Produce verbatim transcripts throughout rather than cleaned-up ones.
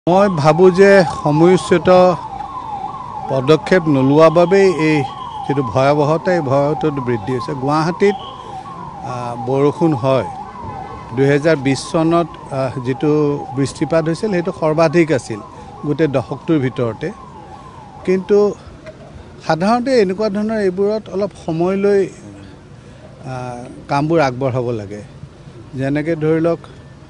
মই ভাবো যে সময়োচিত পদক্ষেপ নোলোৱা বাবে এই যেটো ভয়াবহতা এই ভয়াবহতাটো বৃদ্ধি হৈছে। গুৱাহাটীত বৰষুণ হয় দুই হাজাৰ বিশ চনত যেটো বৃষ্টিপাত হৈছিল সেইটো সৰ্বাধিক আছিল গোটেই দশকটোৰ ভিতৰতে। কিন্তু সাধাৰণতে এনেকুৱা ধৰণৰ এইবোৰত অলপ সময় লৈ কামবোৰ আগবঢ়াব লাগে। যেনেকৈ ধৰি লওক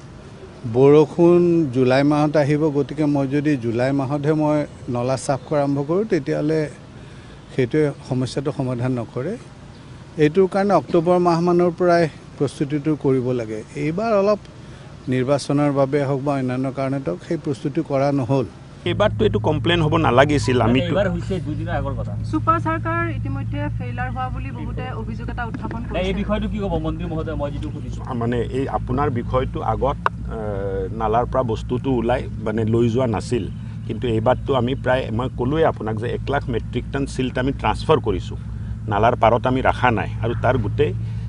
বৰষুণ জুলাই মাহত আহিব, গতিকে মই যদি জুলাই মাহতহে মই নলা চাফ কৰা আৰম্ভ কৰোঁ তেতিয়াহ'লে সেইটোৱে সমস্যাটো সমাধান নকৰে। এইটোৰ কাৰণে অক্টোবৰ মাহমানৰ পৰাই প্ৰস্তুতিটো কৰিব লাগে। এইবাৰ অলপ নিৰ্বাচনৰ বাবে হওক বা অন্যান্য কাৰণত হওক সেই প্ৰস্তুতি কৰা নহ'ল। এবাৰতো এইটো কমপ্লেইন হ'ব নালাগিছিল। আমি এবাৰ হৈছে দুদিনৰ আগৰ কথা। সুপাৰ চৰকাৰ ইতিমধ্যে ফেইলাৰ হোৱা বুলি বহুতে অভিযোগ এটা উত্থাপন কৰিছে। এই বিষয়টো কি ক'ব মন্ত্ৰী মহোদয়? মই যেটো সুধিছোঁ মানে এই আপোনাৰ বিষয়টো আগত নালাৰ পৰা বস্তুটো ওলাই মানে লৈ যোৱা নাছিল, কিন্তু এইবাৰতো আমি প্ৰায় মই ক'লোৱে আপোনাক যে এক লাখ মেট্ৰিক টন চিল্ট আমি ট্ৰান্সফাৰ কৰিছোঁ। নালাৰ পাৰত আমি ৰখা নাই আৰু তাৰ গোটেই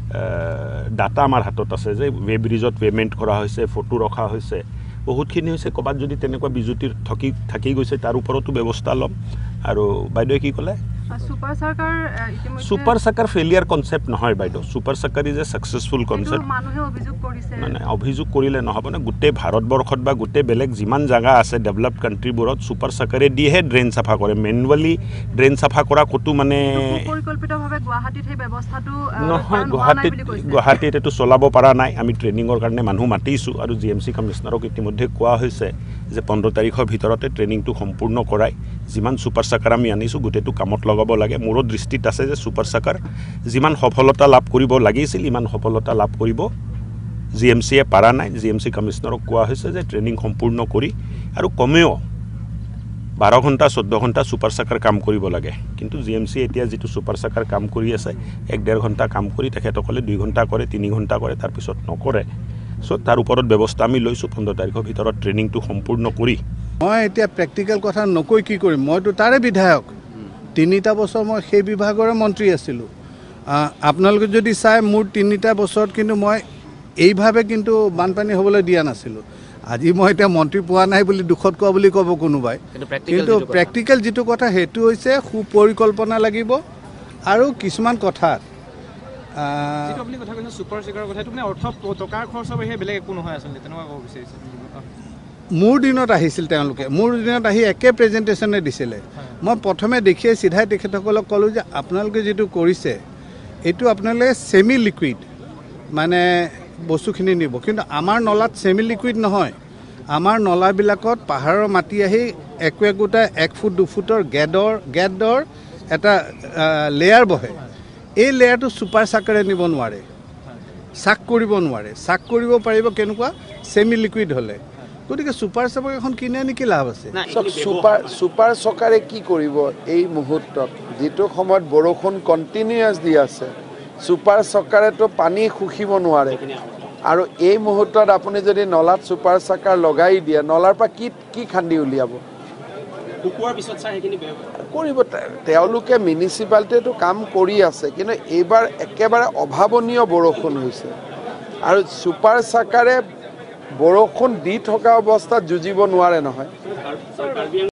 ডাটা আমাৰ হাতত আছে যে ৱে ব্ৰিজত পে'মেণ্ট কৰা হৈছে, ফটো ৰখা হৈছে, বহুতখিনি হৈছে। ক'ৰবাত যদি তেনেকুৱা বিজুতিৰ থকি থাকি গৈছে তাৰ ওপৰতো ব্যৱস্থা ল'ম। আৰু বাইদেৱে কি ক'লে? সুপাৰ চৰকাৰ সুপাৰ চৰকাৰ ফেলিয়াৰ কনচেপ্ট নহয় বাইদেউ। সুপাৰ চৰকাৰ ইজ এ ছাকচেছফুল কনচেপ্ট। মানুহে অভিযোগ কৰিছে মানে অভিযোগ কৰিলে নহ'ব না। গোটেই ভাৰতবৰ্ষত বা গোটেই বেলেগ যিমান জাগা আছে ডেভেলপ কাণ্ট্ৰিবোৰত সুপাৰ চৰকাৰে দিয়েহে ড্ৰেইন চাফা কৰে। মেনুৱেলি ড্ৰেইন চাফা কৰা ক'তো মানে পৰিকল্পিতভাৱে গুৱাহাটীত সেই ব্যৱস্থাটো নহয়। গুৱাহাটীত গুৱাহাটীত এইটো চলাব পৰা নাই। আমি ট্ৰেইনিঙৰ কাৰণে মানুহ মাতিছোঁ আৰু জি এম চি কমিশ্যনাৰক ইতিমধ্যে কোৱা হৈছে যে পোন্ধৰ তাৰিখৰ ভিতৰতে ট্ৰেইনিংটো সম্পূৰ্ণ কৰাই যিমান সুপাৰ চৰকাৰ আমি আনিছোঁ গোটেইটো কামত লগাব লাগে। মোৰো দৃষ্টিত আছে যে সুপাৰ চৰকাৰ যিমান সফলতা লাভ কৰিব লাগিছিল ইমান সফলতা লাভ কৰিব জি এম চিয়ে পাৰা নাই। জি এম চি কমিশ্যনাৰক কোৱা হৈছে যে ট্ৰেইনিং সম্পূৰ্ণ কৰি আৰু কমেও বাৰ ঘণ্টা চৈধ্য ঘণ্টা সুপাৰ চৰকাৰ কাম কৰিব লাগে। কিন্তু জি এম চি এতিয়া যিটো সুপাৰ চৰকাৰ কাম কৰি আছে এক ডেৰ ঘণ্টা কাম কৰি তেখেতসকলে দুই ঘণ্টা কৰে, তিনি ঘণ্টা কৰে, তাৰপিছত নকৰে। চ' তাৰ ওপৰত ব্যৱস্থা আমি লৈছোঁ। পোন্ধৰ তাৰিখৰ ভিতৰত ট্ৰেইনিংটো সম্পূৰ্ণ কৰি মই এতিয়া প্ৰেক্টিকেল কথা নকৈ কি কৰিম। মইতো তাৰে বিধায়ক, তিনিটা বছৰ মই সেই বিভাগৰে মন্ত্ৰী আছিলোঁ। আপোনালোকে যদি চাই মোৰ তিনিটা বছৰত কিন্তু মই এইভাৱে কিন্তু বানপানী হ'বলৈ দিয়া নাছিলোঁ। আজি মই এতিয়া মন্ত্ৰী পোৱা নাই বুলি দুখত কোৱা বুলি ক'ব কোনোবাই, কিন্তু প্ৰেক্টিকেল যিটো কথা সেইটো হৈছে সুপৰিকল্পনা লাগিব আৰু কিছুমান কথাত মোৰ দিনত আহিছিল। তেওঁলোকে মোৰ দিনত আহি একে প্ৰেজেণ্টেশ্যনে দিছিলে। মই প্ৰথমে দেখিয়ে চিধাই তেখেতসকলক ক'লোঁ যে আপোনালোকে যিটো কৰিছে এইটো আপোনালোকে ছেমি লিকুইড মানে বস্তুখিনি নিব, কিন্তু আমাৰ নলাত ছেমি লিকুইড নহয়। আমাৰ নলাবিলাকত পাহাৰৰ মাটি আহি একো একোটা এক ফুট দুফুটৰ গেদৰ গেদৰ এটা লেয়াৰ বহে। এই লেয়াৰটো ছুপাৰ চাকাৰে নিব নোৱাৰে, চাক কৰিব নোৱাৰে। চাক কৰিব পাৰিব কেনেকুৱা? ছেমি লিকুইড হ'লে। গতিকে ছুপাৰ চকাৰ এখন কিনে নেকি লাভ আছে? ছুপাৰ ছুপাৰ চকাৰে কি কৰিব এই মুহূৰ্তত যিটো সময়ত বৰষুণ কণ্টিনিউৱাছ দি আছে? ছুপাৰ চকাৰেতো পানী শুকিব নোৱাৰে। আৰু এই মুহূৰ্তত আপুনি যদি নলাত ছুপাৰ চকাৰ লগাই দিয়ে, নলাৰ পৰা কি কি খান্দি উলিয়াব? কৰিব। তেওঁলোকে মিউনিচিপালিটিটো কাম কৰি আছে, কিন্তু এইবাৰ একেবাৰে অভাৱনীয় বৰষুণ হৈছে আৰু ছুপাৰ চকাৰে বৰষুণ দি থকা অৱস্থাত যুঁজিব নোৱাৰে নহয়।